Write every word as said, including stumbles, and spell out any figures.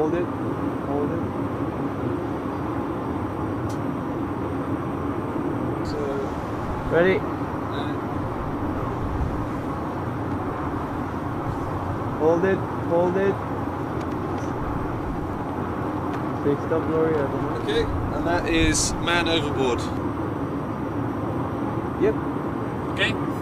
hold it, hold it. So, ready? Uh, hold it, hold it. Fixed up, Glory. I don't know. okay, and that is man overboard. Yep. Okay.